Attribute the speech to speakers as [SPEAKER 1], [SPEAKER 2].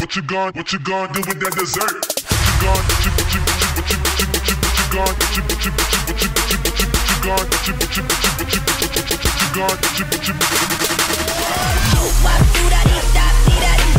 [SPEAKER 1] what you gonna do with that dessert? What you gonna